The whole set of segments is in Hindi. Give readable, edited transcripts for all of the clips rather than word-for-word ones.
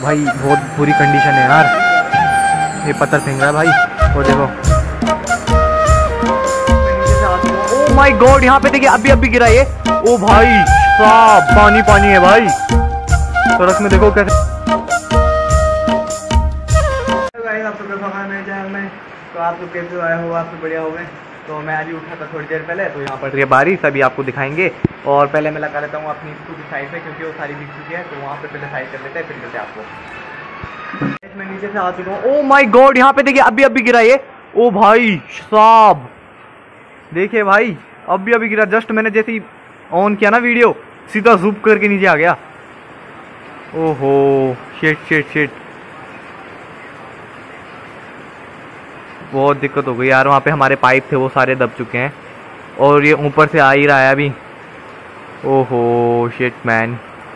भाई बहुत बुरी कंडीशन है यार, ये पत्थर फेंक रहा है भाई। वो देखो, ओ माय गॉड, यहाँ पे देखिए अभी गिरा ये। ओ भाई साहब, पानी पानी है भाई सड़क में, देखो कैसे। आप लोग मेरे चैनल में, तो आप लोग कैसे आए हो, आप लोग बढ़िया हो गए। तो मैं अभी उठा था थोड़ी देर पहले, तो यहाँ पर ये बारिश अभी आपको दिखाएंगे। और पहले मैं लगा लेता हूँ अपनी स्कूटी साइड पे, क्योंकि वो सारी दिख चुकी है, तो वहाँ पे पहले साइड कर लेते हैं, फिर चलते हैं आपको। मैं नीचे से आ चुका हूँ। ओ माय गॉड, यहाँ पे देखिए अभी गिरा ये। ओ भाई साहब देखिए भाई, अभी गिरा। जस्ट मैंने जैसे ही ऑन किया ना वीडियो, सीधा ज़ूम करके नीचे आ गया। ओहो शिट, बहुत दिक्कत हो गई यार। वहाँ पे हमारे पाइप थे वो सारे दब चुके हैं, और ये ऊपर से आ ही रहा है अभी। ओहो शिट मैन,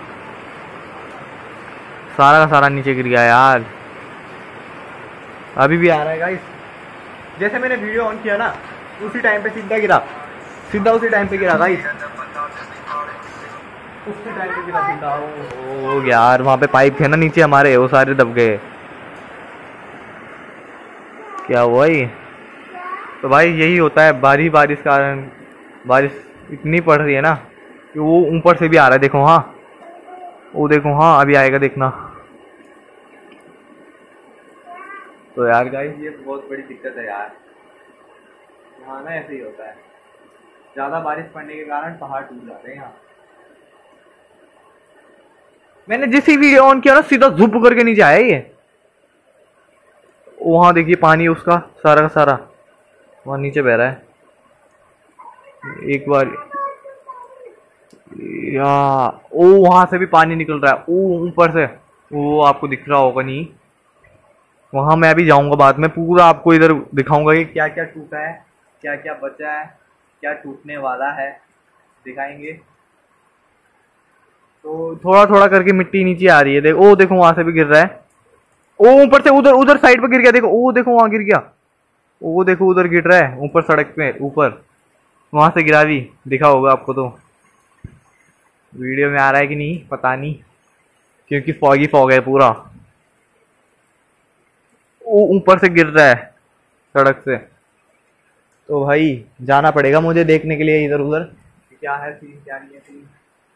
सारा का सारा नीचे गिर गया यार। अभी भी आ रहा है गाइस। जैसे मैंने वीडियो ऑन किया ना, उसी टाइम पे सीधा गिरा, सीधा उसी टाइम पे गिरा गाइस, उसी टाइम पे गिरा सीधा। ओ यार, वहाँ पे पाइप थे ना नीचे हमारे, वो सारे दब गए। क्या हुआ ये? तो भाई यही होता है बारिश कारण। बारिश इतनी पड़ रही है ना कि वो ऊपर से भी आ रहा है। देखो हाँ, वो देखो हाँ, अभी आएगा देखना। तो यार गाइस, ये बहुत बड़ी दिक्कत है यार। यहाँ ना ऐसे ही होता है, ज़्यादा बारिश पड़ने के कारण पहाड़ टूट जाते हैं यहाँ। मैंने जिस ही वीडियो ऑन किया ना, सीधा झुप करके नीचे आया ये। वहाँ देखिए पानी उसका सारा का सारा वहाँ नीचे बह रहा है। एक बार या ओ, वहां से भी पानी निकल रहा है, ओ ऊपर से, वो आपको दिख रहा होगा नहीं। वहां मैं अभी जाऊंगा बाद में, पूरा आपको इधर दिखाऊंगा कि क्या क्या टूटा है, क्या क्या बचा है, क्या टूटने वाला है, दिखाएंगे। तो थोड़ा थोड़ा करके मिट्टी नीचे आ रही है। देखो, ओ देखो वहां से भी गिर रहा है। ओ ऊपर से उधर साइड पे गिर गया। देखो, ओ देखो वहां गिर गया। वो देखो उधर गिर रहा है, ऊपर सड़क पे ऊपर, वहां से गिरा भी, दिखा होगा आपको। तो वीडियो में आ रहा है कि नहीं पता नहीं, क्योंकि फॉग है पूरा। वो ऊपर से गिर रहा है सड़क से। तो भाई जाना पड़ेगा मुझे देखने के लिए इधर उधर, क्या है सीन क्या नहीं है सीन।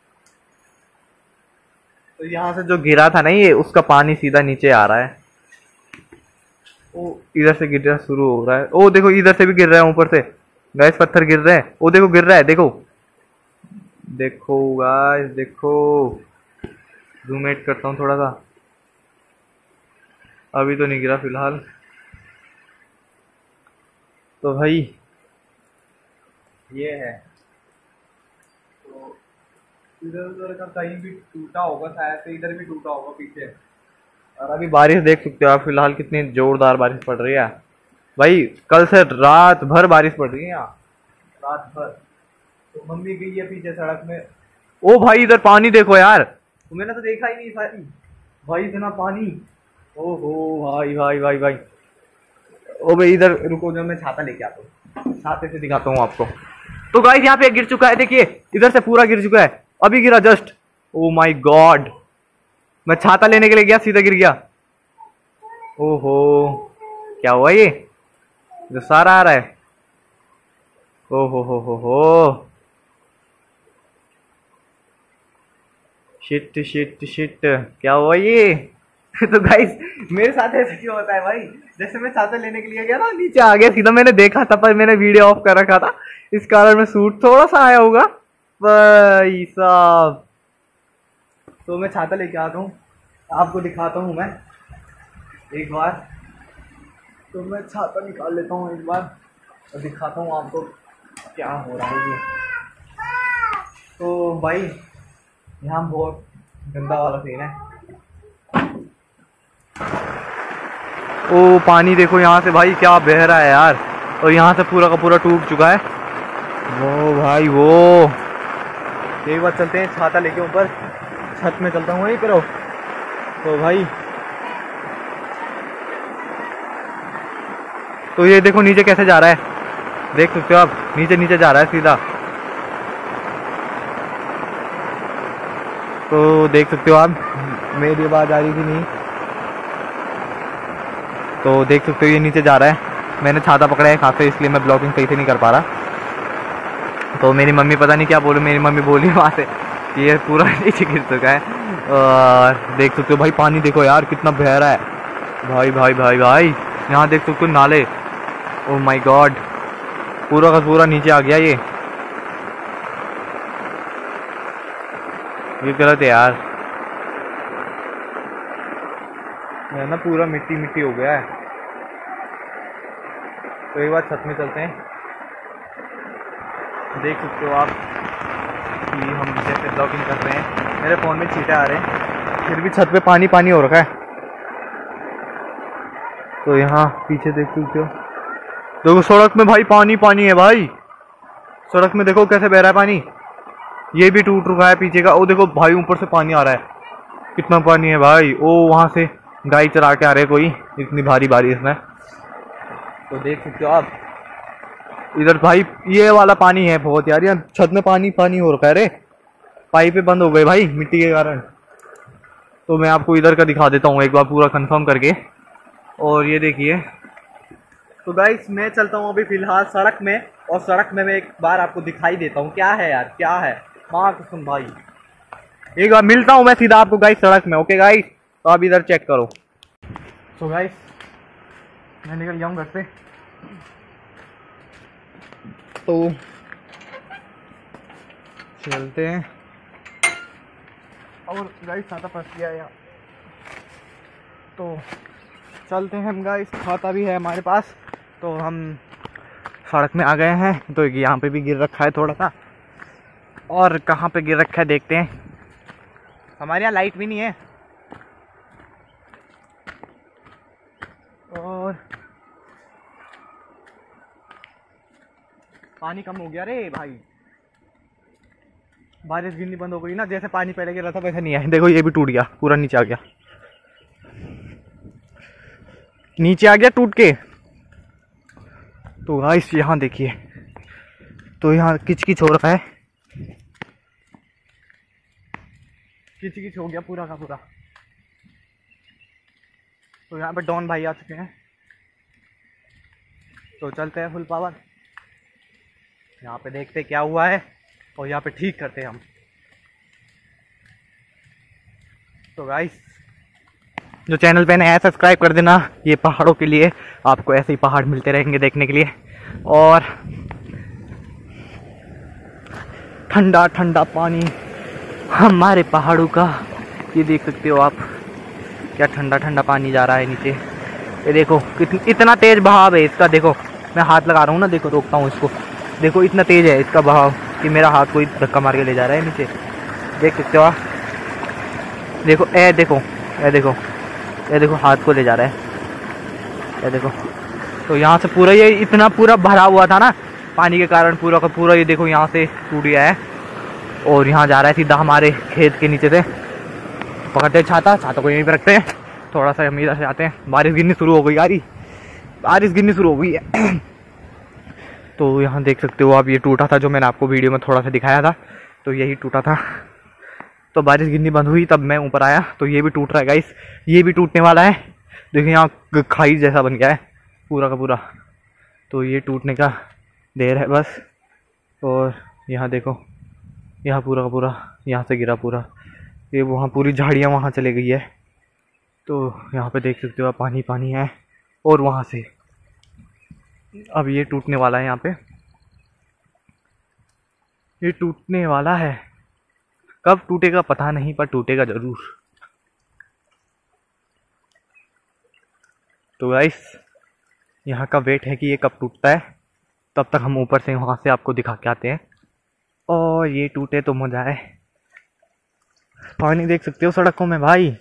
तो यहाँ से जो गिरा था ना ये, उसका पानी सीधा नीचे आ रहा है। ओ इधर से गिरना शुरू हो रहा है। ओ देखो इधर से भी गिर रहा है, ऊपर से गाइस पत्थर गिर रहे हैं। ओ देखो गिर रहा है, देखो देखो गाइस देखो। जूम आउट करता हूँ थोड़ा सा, अभी तो नहीं गिरा फिलहाल। तो भाई ये है, तो इधर उधर का कहीं भी टूटा होगा शायद से, इधर भी टूटा होगा पीछे। और अभी बारिश देख सकते हो आप फिलहाल, कितनी जोरदार बारिश पड़ रही है भाई। कल से रात भर बारिश पड़ रही है यहाँ, रात भर। तो मम्मी गई है पीछे सड़क में। ओ भाई इधर पानी देखो यार, तो मैंने तो देखा ही नहीं भाई इतना पानी। ओहो भाई भाई भाई भाई। ओ भाई इधर रुको, जब मैं छाता लेके आता हूँ, छाते से दिखाता हूँ आपको। तो गाइस यहाँ पे गिर चुका है, देखिए इधर से पूरा गिर चुका है, अभी गिरा जस्ट। ओ माय गॉड, मैं छाता लेने के लिए गया, सीधा गिर गया। ओहो क्या हुआ ये, जो सारा आ रहा है। ओहो हो शिट शिट शिट, क्या हुआ ये। तो गाइस मेरे साथ ऐसे क्यों होता है भाई, जैसे मैं छाता लेने के लिए गया ना, नीचे आ गया सीधा। मैंने देखा था पर मैंने वीडियो ऑफ कर रखा था, इस कारण में शूट थोड़ा सा आया होगा भाई साहब। तो मैं छाता लेके आता हूँ, आपको दिखाता हूँ मैं एक बार। तो मैं छाता निकाल लेता हूँ एक बार और दिखाता हूँ आपको क्या हो रहा है ये। तो भाई यहाँ बहुत गंदा वाला सीन है। ओ पानी देखो यहाँ से भाई क्या बह रहा है यार, और यहाँ से पूरा का पूरा टूट चुका है। वो भाई वो, एक बार चलते हैं छाता लेके ऊपर, छत में चलता हूँ वहीं पर। तो भाई तो ये देखो नीचे कैसे जा रहा है, देख सकते हो आप, नीचे नीचे जा रहा है सीधा। तो देख सकते हो आप, मेरी आवाज आ रही थी नहीं। तो देख सकते हो ये नीचे जा रहा है। मैंने छाता पकड़ा है खासे, इसलिए मैं ब्लॉगिंग सही से नहीं कर पा रहा। तो मेरी मम्मी पता नहीं क्या बोली, मेरी मम्मी बोली वहाँ से ये पूरा नीचे गिर चुका है। और देख सकते हो भाई पानी देखो यार कितना बह रहा है भाई भाई भाई भाई। यहाँ देख सकते हो नाले, ओह माय गॉड, पूरा का पूरा नीचे आ गया ये गलत है यार, है ना, पूरा मिट्टी मिट्टी हो गया है। तो एक बार छत में चलते हैं। देख सकते हो आप कि हम जैसे ब्लॉगिंग कर रहे हैं, मेरे फ़ोन में छींटे आ रहे हैं, फिर भी छत पे पानी पानी हो रखा है। तो यहाँ पीछे देख सकते हो, देखो सड़क में भाई पानी पानी है भाई, सड़क में देखो कैसे बह रहा है पानी। ये भी टूट रुका है पीछे का, ओ देखो भाई ऊपर से पानी आ रहा है, कितना पानी है भाई। ओ वहाँ से गाय चरा के आ रहे कोई, इतनी भारी बारिश में। तो देख सकते हो आप इधर भाई ये वाला पानी है बहुत यार, यार छत में पानी पानी हो रखा है रे, पाइपें बंद हो गई भाई मिट्टी के कारण। तो मैं आपको इधर का दिखा देता हूँ एक बार पूरा कंफर्म करके। और ये देखिए, तो गाइस मैं चलता हूँ अभी फिलहाल सड़क में, और सड़क में मैं एक बार आपको दिखाई देता हूँ क्या है यार, क्या है माँ कसम भाई। एक बार मिलता हूँ मैं सीधा आपको गाइस सड़क में, ओके गाइस। तो आप इधर चेक करो। तो गाइस मैं निकल जाऊँ घर से, तो चलते हैं। और गाइस छाता फंस गया यार, तो चलते हैं हम गाइस, छाता भी है हमारे पास। तो हम सड़क में आ गए हैं, तो यहाँ पे भी गिर रखा है थोड़ा सा, और कहाँ पे गिर रखा है देखते हैं। हमारे यहाँ लाइट भी नहीं है, और पानी कम हो गया रे भाई, बारिश गिरनी बंद हो गई ना, जैसे पानी पहले गिर रहा था वैसे नहीं है। देखो ये भी टूट गया, पूरा नीचे आ गया, नीचे आ गया टूट के। तो गाइस यहाँ देखिए, तो यहाँ किचकिच हो रखा है, किचकिच हो गया पूरा का पूरा। तो यहाँ पे डॉन भाई आ चुके हैं, तो चलते हैं फुल पावर, यहाँ पे देखते क्या हुआ है और यहाँ पे ठीक करते हैं हम। तो गाइस जो चैनल पे नया है सब्सक्राइब कर देना, ये पहाड़ों के लिए आपको ऐसे ही पहाड़ मिलते रहेंगे देखने के लिए। और ठंडा ठंडा पानी हमारे पहाड़ों का, ये देख सकते हो आप क्या ठंडा ठंडा पानी जा रहा है नीचे। ये देखो इतना तेज बहाव है इसका, देखो मैं हाथ लगा रहा हूँ ना, देखो रोकता हूँ इसको, देखो इतना तेज है इसका बहाव कि मेरा हाथ कोई धक्का मार के ले जा रहा है नीचे, देख सकते हो आप। देखो ए देखो, ए देखो, ये देखो हाथ को ले जा रहा है, ये देखो। तो यहाँ से पूरा ये इतना पूरा भरा हुआ था ना पानी के कारण, पूरा का पूरा ये देखो यहाँ से टूट गया है, और यहाँ जा रहा है सीधा हमारे खेत के नीचे से। पकड़ते हैं छाता, छाता को यहीं पर रखते हैं, थोड़ा सा हम इधर से आते हैं। बारिश गिरनी शुरू हो गई यार, बारिश गिरनी शुरू हो गई है। तो यहाँ देख सकते हो आप, ये टूटा था जो मैंने आपको वीडियो में थोड़ा सा दिखाया था, तो यही टूटा था। तो बारिश गिरनी बंद हुई तब मैं ऊपर आया, तो ये भी टूट रहा है गाइस, ये भी टूटने वाला है। देखिए यहाँ खाई जैसा बन गया है पूरा का पूरा, तो ये टूटने का देर है बस। और यहाँ देखो, यहाँ पूरा का पूरा यहाँ से गिरा पूरा, ये वहाँ पूरी झाड़ियाँ वहाँ चले गई है। तो यहाँ पे देख सकते हो आप पानी पानी है, और वहाँ से अब ये टूटने वाला है, यहाँ पे ये टूटने वाला है। कब टूटेगा पता नहीं, पर टूटेगा जरूर। तो गाइस यहाँ का वेट है कि ये कब टूटता है, तब तक हम ऊपर से वहाँ से आपको दिखा के आते हैं। और ये टूटे तो मजा है। पानी देख सकते हो सड़कों में भाई।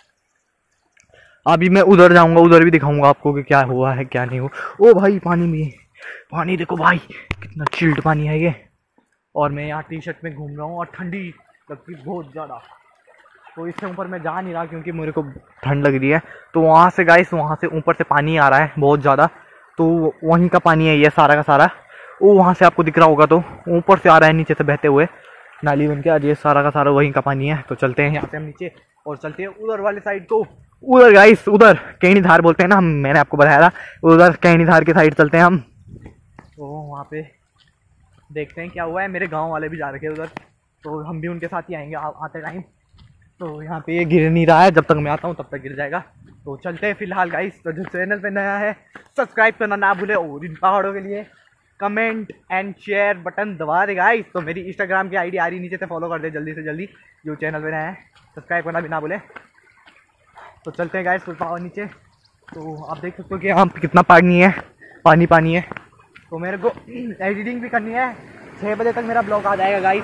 अभी मैं उधर जाऊंगा, उधर भी दिखाऊंगा आपको कि क्या हुआ है क्या नहीं हुआ। ओ भाई पानी में, पानी देखो भाई कितना चिल्ड पानी है ये। और मैं यहाँ टी शर्ट में घूम रहा हूँ और ठंडी लगती बहुत ज़्यादा, तो इससे ऊपर मैं जा नहीं रहा क्योंकि मेरे को ठंड लग रही है। तो वहाँ से गाइस, वहाँ से ऊपर से पानी आ रहा है बहुत ज़्यादा, तो वहीं का पानी है ये सारा का सारा। वो वहाँ से आपको दिख रहा होगा, तो ऊपर से आ रहा है नीचे से बहते हुए नाली बन के, आज ये सारा का सारा वहीं का पानी है। तो चलते हैं यहाँ से हम नीचे और चलते हैं उधर वाले साइड को, उधर गाइस, उधर कैनी धार बोलते हैं ना, हम मैंने आपको बताया था, उधर कैनी धार के साइड चलते हैं हम। तो वहाँ पे देखते हैं क्या हुआ है। मेरे गांव वाले भी जा रखे हैं उधर, तो हम भी उनके साथ ही आएंगे आते टाइम। तो यहाँ पे ये गिर नहीं रहा है, जब तक मैं आता हूँ तब तक गिर जाएगा। तो चलते हैं फिलहाल गाइस। तो जो चैनल पे नया है सब्सक्राइब करना ना भूले, और इन पहाड़ों के लिए कमेंट एंड शेयर बटन दबा दे गाइस। तो मेरी इंस्टाग्राम की आईडी आ रही नीचे से, फॉलो कर दे जल्दी से जल्दी। जो चैनल पे नया है सब्सक्राइब करना भी ना भूले। तो चलते हैं गाइस फुल पावर नीचे। तो आप देख सकते हो कि यहाँ पे कितना पानी है, पानी पानी है। तो मेरे को एडिटिंग भी करनी है। 6 बजे तक मेरा ब्लॉग आ जाएगा गाइस,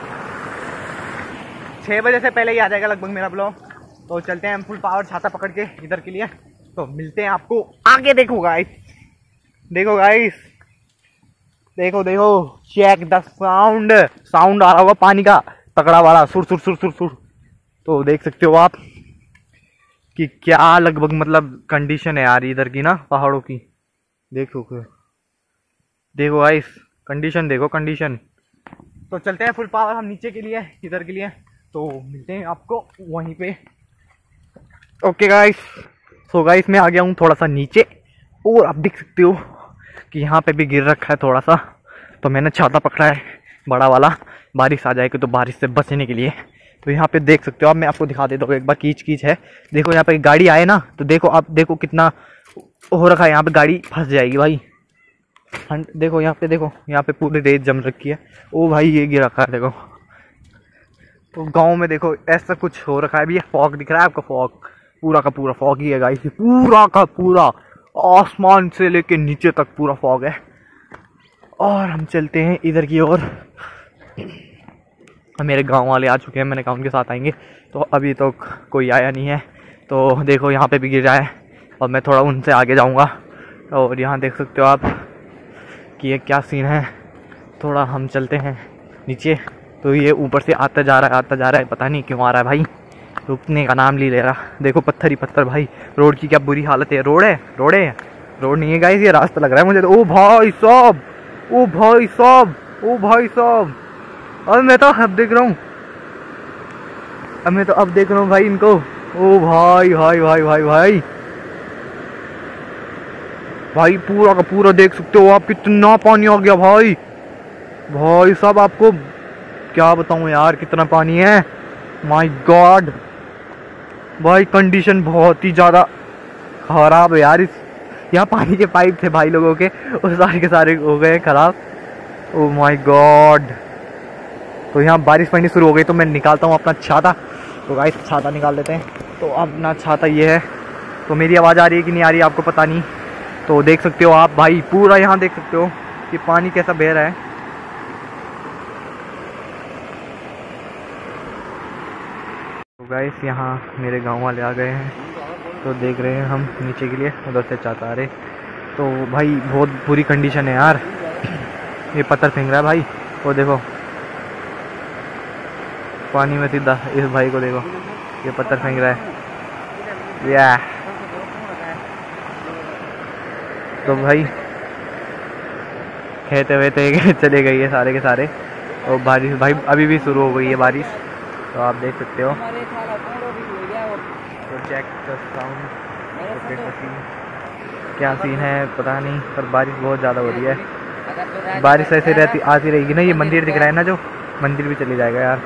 6 बजे से पहले ही आ जाएगा लगभग मेरा ब्लॉग। तो चलते हैं हम फुल पावर छाता पकड़ के इधर के लिए। तो मिलते हैं आपको आगे। देखो गाइस, देखो गाइस, देखो देखो, चेक द साउंड, साउंड आ रहा होगा पानी का तगड़ा वाला, सुर सुर सुर सुर सुर। तो देख सकते हो आप कि क्या लगभग मतलब कंडीशन है यार इधर की ना पहाड़ों की। देखो देखो गाइस, कंडीशन देखो, कंडीशन। तो चलते हैं फुल पावर हम नीचे के लिए, इधर के लिए। तो मिलते हैं आपको वहीं पे। ओके गाइस, सो गाइस मैं आ गया हूँ थोड़ा सा नीचे, और आप देख सकते हो कि यहाँ पे भी गिर रखा है थोड़ा सा। तो मैंने छाता पकड़ा है बड़ा वाला, बारिश आ जाएगी तो बारिश से बचने के लिए। तो यहाँ पे देख सकते हो आप, मैं आपको दिखा देता हूँ एक बार, कीच कीच है। देखो यहाँ पे गाड़ी आए ना, तो देखो आप, देखो कितना हो रखा है यहाँ पे, गाड़ी फंस जाएगी भाई। देखो यहाँ पे, देखो यहाँ पे पूरी रेत जम रखी है। ओ भाई ये गिर रखा है देखो। तो गांव में देखो ऐसा कुछ हो रखा है। भी फॉग दिख रहा है आपको, फॉग पूरा का पूरा फॉग ही है गाइस, पूरा का पूरा आसमान से लेके नीचे तक पूरा फॉग है। और हम चलते हैं इधर की ओर। मेरे गांव वाले आ चुके हैं, मैंने कहा उनके साथ आएंगे। तो अभी तो कोई आया नहीं है। तो देखो यहाँ पे भी गिर रहा है, और मैं थोड़ा उनसे आगे जाऊँगा। और यहाँ देख सकते हो आप कि ये क्या सीन है। थोड़ा हम चलते हैं नीचे। तो ये ऊपर से आता जा रहा है, आता जा रहा है, पता नहीं क्यों आ रहा है भाई, रुकने का नाम नहीं ले रहा। देखो पत्थर ही पत्थर भाई, रोड की क्या बुरी हालत है। रोड है, रोड है, रोड नहीं है गाइस, ये रास्ता लग रहा है मुझे तो। ओ भाई साहब, ओ भाई साहब, ओ भाई साहब, अब मैं तो अब देख रहा हूँ, अब मैं तो अब देख रहा हूँ भाई इनको। ओ भाई भाई भाई भाई भाई भाई, पूरा का पूरा देख सकते हो आप, कितना पानी आ गया भाई। भाई साहब आपको क्या बताऊं यार, कितना पानी है, माय गॉड भाई। कंडीशन बहुत ही ज़्यादा खराब है यार। इस यहाँ पानी के पाइप थे भाई लोगों के, वो सारे के सारे हो गए खराब। Oh my God. तो यहाँ बारिश पड़नी शुरू हो गई, तो मैं निकालता हूँ अपना छाता। तो गाइस छाता निकाल लेते हैं। तो अपना छाता ये है। तो मेरी आवाज़ आ रही है कि नहीं आ रही है आपको पता नहीं। तो देख सकते हो आप भाई, पूरा यहाँ देख सकते हो कि पानी कैसा बह रहा है। तो गाइस यहाँ मेरे गांव वाले आ गए हैं, तो देख रहे हैं हम नीचे के लिए, उधर से चाचा आ रहे। तो भाई बहुत बुरी कंडीशन है यार, ये पत्थर फेंक रहा है भाई। वो देखो पानी में सीधा, इस भाई को देखो, ये पत्थर फेंक रहा है या। तो भाई खेते वेते चले गए ये सारे के सारे। और बारिश भाई अभी भी शुरू हो गई है बारिश, तो आप देख सकते हो। तो चेक द साउंड, क्या सीन है पता नहीं, पर बारिश बहुत ज़्यादा हो रही है। बारिश ऐसे रहती आती रहेगी ना। ये मंदिर दिख रहा है ना, जो मंदिर भी चली जाएगा यार।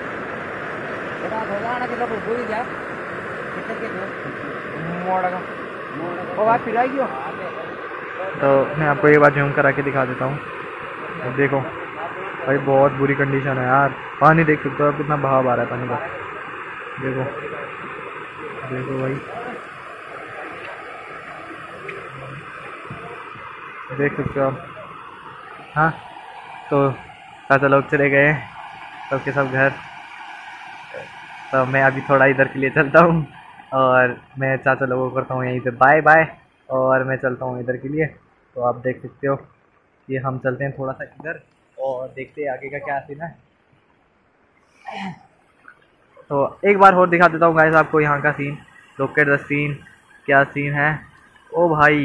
तो मैं आपको एक बार जूम करा के दिखा देता हूँ। देखो भाई बहुत बुरी कंडीशन है यार। पानी देख सकते हो आप, कितना बहाव आ रहा है पानी का। देखो देखो भाई, देख सकते हो आप। हाँ तो चाचा लोग चले गए सबके सब घर। तो मैं अभी थोड़ा इधर के लिए चलता हूँ, और मैं चाचा लोगों को करता हूँ यहीं पे बाय बाय, और मैं चलता हूँ इधर के लिए। तो आप देख सकते हो कि हम चलते हैं थोड़ा सा इधर, और देखते हैं आगे का क्या सीन है। तो एक बार और दिखा देता हूँ गाइस आपको यहाँ का scene. Look at the scene, क्या सीन है। ओ भाई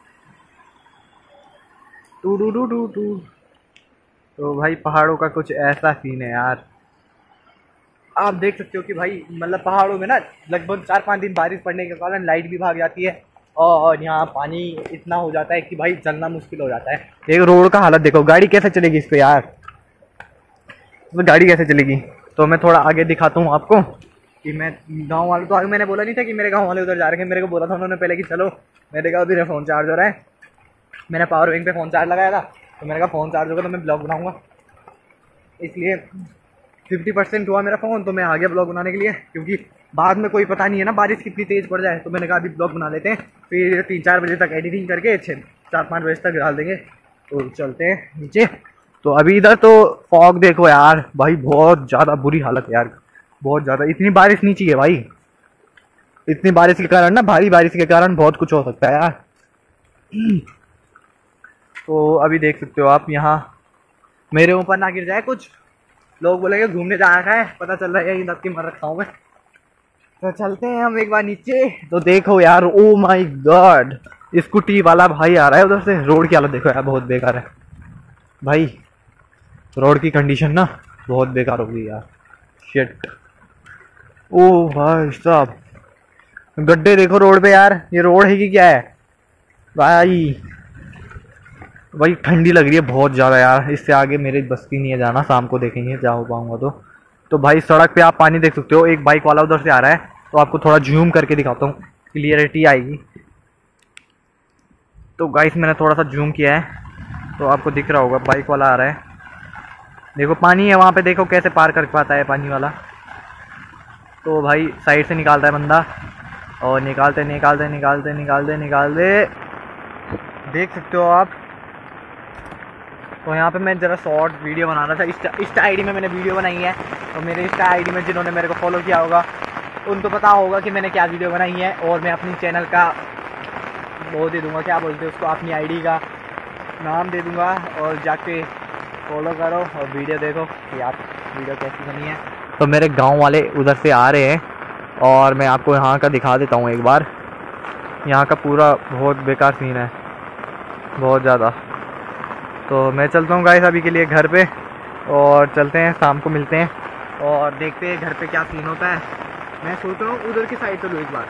टू डू डू डू टू। तो भाई पहाड़ों का कुछ ऐसा सीन है यार। आप देख सकते हो कि भाई मतलब पहाड़ों में ना लगभग 4-5 दिन बारिश पड़ने के कारण लाइट भी भाग जाती है और यहाँ पानी इतना हो जाता है कि भाई चलना मुश्किल हो जाता है। एक रोड का हालत देखो, गाड़ी कैसे चलेगी इस पे यार, तो गाड़ी कैसे चलेगी। तो मैं थोड़ा आगे दिखाता हूँ आपको कि मैं गांव वालों, तो आगे मैंने बोला नहीं था कि मेरे गांव वाले उधर जा रहे हैं, मेरे को बोला था उन्होंने पहले कि चलो। मैंने कहा अभी मेरा फ़ोन चार्ज हो रहा है, मैंने पावर बैंक पे फ़ोन चार्ज लगाया था, तो मैंने कहा फ़ोन चार्ज होगा तो मैं ब्लॉग बनाऊँगा, इसलिए 50% हुआ मेरा फ़ोन, तो मैं आ गया ब्लॉग बनाने के लिए, क्योंकि बाद में कोई पता नहीं है ना बारिश कितनी तेज़ पड़ जाए। तो मैंने कहा अभी ब्लॉग बना लेते हैं, फिर 3-4 बजे तक एडिटिंग करके 4-5 बजे तक डाल देंगे। तो चलते हैं नीचे। तो अभी इधर तो फॉग देखो यार भाई, बहुत ज़्यादा बुरी हालत है यार, बहुत ज़्यादा। इतनी बारिश नहीं चाहिए भाई, इतनी बारिश के कारण ना, भारी बारिश के कारण बहुत कुछ हो सकता है यार। तो अभी देख सकते हो आप, यहाँ मेरे ऊपर ना गिर जाए कुछ, लोग बोलेंगे घूमने जा रखा है, पता चल रहा है यही दबके मर रखा हूँ मैं। तो चलते हैं हम एक बार नीचे। तो देखो यार, ओ माय गॉड, स्कूटी वाला भाई आ रहा है उधर से। रोड की हालत देखो यार, बहुत बेकार है भाई, रोड की कंडीशन ना बहुत बेकार हो गई यार, शिट। ओ भाई साहब, गड्ढे देखो रोड पे यार, ये रोड है कि क्या है भाई। भाई ठंडी लग रही है बहुत ज़्यादा यार, इससे आगे मेरे बस की नहीं है जाना, शाम को देखेंगे जा हो पाऊंगा तो भाई सड़क पे आप पानी देख सकते हो, एक बाइक वाला उधर से आ रहा है, तो आपको थोड़ा जूम करके दिखाता हूँ, क्लियरिटी आएगी। तो गाइस मैंने थोड़ा सा जूम किया है, तो आपको दिख रहा होगा बाइक वाला आ रहा है, देखो पानी है वहाँ पे, देखो कैसे पार कर पाता है पानी वाला। तो भाई साइड से निकाल रहा है बंदा, और निकालते निकालते निकालते निकालते निकालते देख सकते हो आप। तो यहाँ पे मैं ज़रा शॉर्ट वीडियो बना रहा था, इंस्टा आईडी में मैंने वीडियो बनाई है। तो मेरे इंस्टा आईडी में जिन्होंने मेरे को फॉलो किया होगा उनको पता होगा कि मैंने क्या वीडियो बनाई है, और मैं अपनी चैनल का वो दे दूँगा, क्या बोलते हैं उसको, अपनी आईडी का नाम दे दूँगा, और जाके फॉलो करो और वीडियो देखो कि आप वीडियो कैसी बनी है। तो मेरे गाँव वाले उधर से आ रहे हैं, और मैं आपको यहाँ का दिखा देता हूँ एक बार। यहाँ का पूरा बहुत बेकार सीन है, बहुत ज़्यादा। तो मैं चलता हूँ गाइस अभी के लिए घर पे, और चलते हैं शाम को मिलते हैं और देखते हैं घर पे क्या सीन होता है। मैं सोच रहा हूँ उधर की साइड चलूँ एक बार,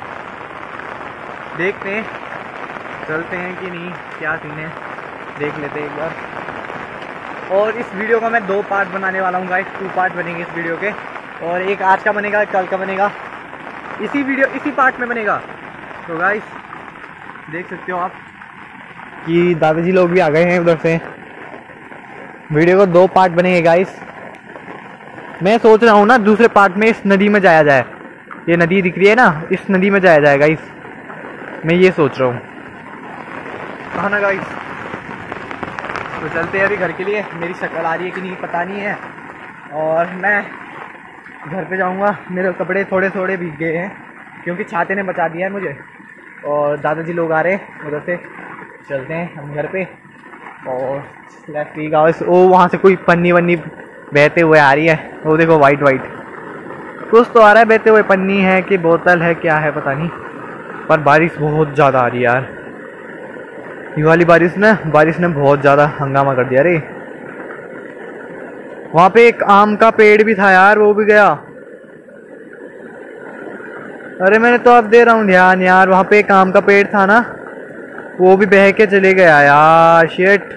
देखते हैं चलते हैं कि नहीं, क्या सीन है देख लेते हैं एक बार। और इस वीडियो का मैं 2 पार्ट बनाने वाला हूँ गाइस, 2 पार्ट बनेंगे इस वीडियो के, और एक आज का बनेगा, कल का बनेगा, इसी पार्ट में बनेगा। तो गाइस देख सकते हो आप कि दादाजी लोग भी आ गए हैं उधर से। वीडियो को 2 पार्ट बनेंगे गाइस। मैं सोच रहा हूँ ना दूसरे पार्ट में इस नदी में जाया जाए, ये नदी दिख रही है ना, इस नदी में जाया जाए गाइस, मैं ये सोच रहा हूँ, हाँ ना गाइस। तो चलते हैं अभी घर के लिए, मेरी शक्ल आ रही है कि नहीं पता नहीं है, और मैं घर पे जाऊँगा। मेरे कपड़े थोड़े थोड़े भीग गए हैं क्योंकि छाते ने बचा दिया है मुझे, और दादाजी लोग आ रहे हैं उधर से। चलते हैं हम घर पे, और गाइस ओ वहाँ से कोई पन्नी वन्नी बहते हुए आ रही है, वो देखो वाइट वाइट कुछ तो आ रहा है बहते हुए, पन्नी है कि बोतल है क्या है पता नहीं, पर बारिश बहुत ज़्यादा आ रही है यार। ये वाली बारिश ने बहुत ज़्यादा हंगामा कर दिया रे। वहाँ पे एक आम का पेड़ भी था यार, वो भी गया। अरे मैंने तो अब दे रहा हूँ ध्यान यार, वहाँ पे एक आम का पेड़ था ना, वो भी बह के चले गया यार, शिट।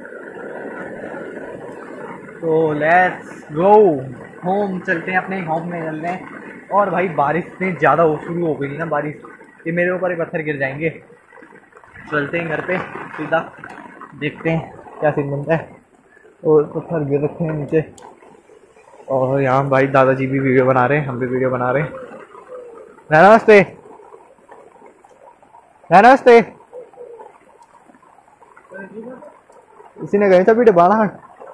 तो लेट्स गो होम, चलते हैं अपने होम में चलते हैं। और भाई बारिश इतनी ज़्यादा शुरू हो गई ना बारिश, ये मेरे ऊपर ही पत्थर गिर जाएंगे। चलते हैं घर पे सीधा, देखते हैं क्या सीन बनता है। और पत्थर गिर रखे हैं नीचे, और यहाँ भाई दादाजी भी वीडियो बना रहे हैं, हम भी वीडियो बना रहे हैं। नमस्ते नमस्ते, इसी ने गए था वीडियो बनाना।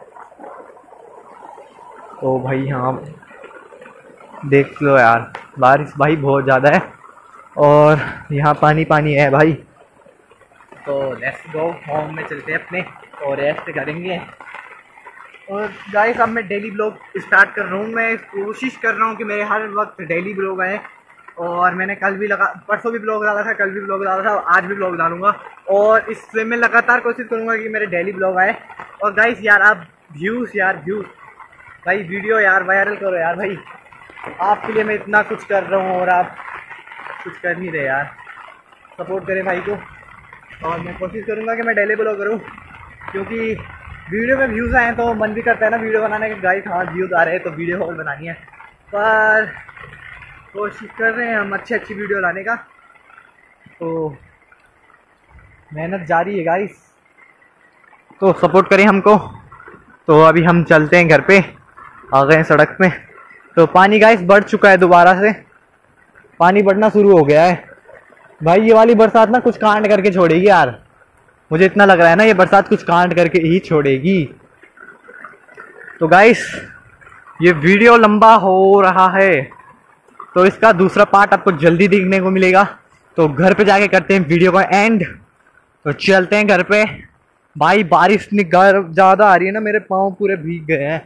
तो भाई यहाँ देख लो यार, बारिश भाई बहुत ज़्यादा है, और यहाँ पानी पानी है भाई। तो लेट्स गो होम में चलते हैं अपने, और रेस्ट करेंगे। और गाइस अब मैं डेली ब्लॉग स्टार्ट कर रहा हूँ, मैं कोशिश कर रहा हूँ कि मेरे हर वक्त डेली ब्लॉग आए। और मैंने कल भी परसों भी ब्लॉग डाला था, कल भी ब्लॉग डाला था, आज भी ब्लॉग डालूंगा, और इससे मैं लगातार कोशिश करूँगा कि मेरे डेली ब्लॉग आए। और गाइस यार आप व्यूज़ भाई वीडियो यार वायरल करो यार भाई, आपके लिए मैं इतना कुछ कर रहा हूँ और आप कुछ कर नहीं रहे यार। सपोर्ट करें भाई को, और मैं कोशिश करूँगा कि मैं डेली ब्लॉग करूँ, क्योंकि वीडियो में व्यूज़ आए तो मन भी करता है ना वीडियो बनाने के। गाइस हाँ व्यूज़ आ रहे हैं तो वीडियो और बनानी है, पर कोशिश कर रहे हैं हम अच्छी वीडियो लाने का, तो मेहनत जारी है गाइस, तो सपोर्ट करें हमको। तो अभी हम चलते हैं घर पे, आ गए हैं सड़क में। तो पानी गाइस बढ़ चुका है, दोबारा से पानी बढ़ना शुरू हो गया है भाई। ये वाली बरसात ना कुछ कांड करके छोड़ेगी यार, मुझे इतना लग रहा है ना ये बरसात कुछ कांड करके ही छोड़ेगी। तो गाइस ये वीडियो लंबा हो रहा है, तो इसका दूसरा पार्ट आपको जल्दी देखने को मिलेगा। तो घर पे जाके करते हैं वीडियो का एंड। तो चलते हैं घर पे भाई। बारिश ज़्यादा आ रही है ना, मेरे पाँव पूरे भीग गए हैं।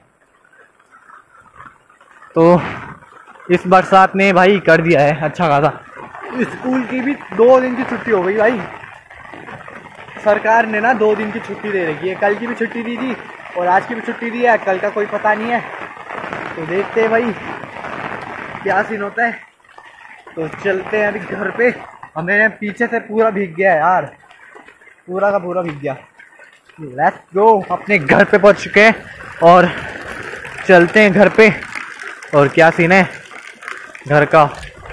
तो इस बरसात ने भाई कर दिया है अच्छा खासा। स्कूल की भी 2 दिन की छुट्टी हो गई भाई, सरकार ने ना 2 दिन की छुट्टी दे रखी है। कल की भी छुट्टी दी थी और आज की भी छुट्टी दी है, कल का कोई पता नहीं है। तो देखते हैं भाई क्या सीन होता है। तो चलते हैं अभी घर पे। और मेरे पीछे से पूरा भीग गया है यार, पूरा का पूरा भीग गया। लेट्स गो, अपने घर पे पहुंच चुके हैं और चलते हैं घर पे। और क्या सीन है घर का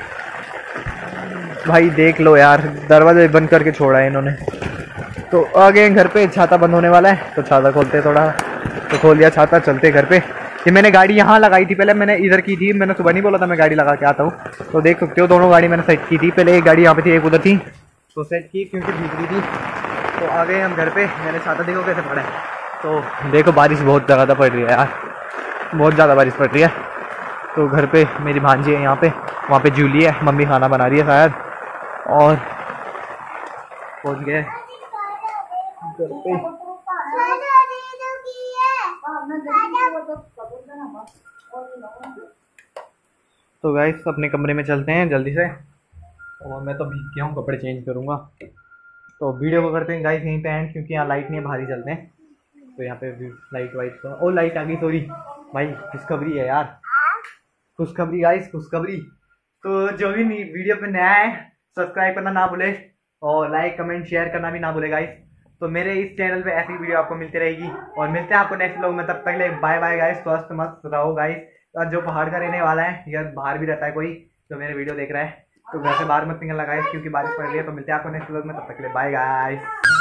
भाई देख लो यार, दरवाजे बंद करके छोड़ा है इन्होंने। तो आ गए घर पे, छाता बंद होने वाला है तो छाता खोलते हैं थोड़ा। तो खोल लिया छाता, चलते घर पे। ये मैंने गाड़ी यहाँ लगाई थी, पहले मैंने इधर की थी। मैंने सुबह नहीं बोला था मैं गाड़ी लगा के आता हूँ, तो देख सकते हो दोनों गाड़ी मैंने सेट की थी। पहले एक गाड़ी यहाँ पे थी, एक उधर थी, तो सेट की क्योंकि भीग रही थी। तो आ गए हम घर पे। मैंने छाता देखो कैसे पड़ा है। तो देखो बारिश बहुत ज़्यादा पड़ रही है यार, बहुत ज़्यादा बारिश पड़ रही है। तो घर पे मेरी भांजी है यहाँ पे, वहाँ पे जूली है, मम्मी खाना बना रही है शायद। और पहुँच गए घर पे। तो गाइस अपने कमरे में चलते हैं जल्दी से, और मैं तो भीग गया हूँ, कपड़े चेंज करूँगा। तो वीडियो को करते हैं गाइस यहीं पे एंड, क्योंकि यहाँ लाइट नहीं है, बाहर ही चलते हैं। तो यहाँ पे लाइट वाइट तो ओ लाइट आ गई, सॉरी भाई, खुशखबरी है यार, खुशखबरी गाइस, खुशखबरी। तो जो भी वीडियो पे नया है सब्सक्राइब करना ना भूले, और लाइक कमेंट शेयर करना भी ना भूले गाइस। तो मेरे इस चैनल पे ऐसी वीडियो आपको मिलती रहेगी, और मिलते हैं आपको नेक्स्ट व्लॉग में। तब तक ले बाय बाय गाइस, स्वस्थ मस्त रहो गाइस। जो पहाड़ का रहने वाला है या बाहर भी रहता है कोई जो मेरे वीडियो देख रहा है, तो घर से बाहर मत निकलना गाइस, क्योंकि बारिश पड़ रही है। तो मिलते हैं आपको नेक्स्ट व्लॉग में, तब तक ले बाय गाइस।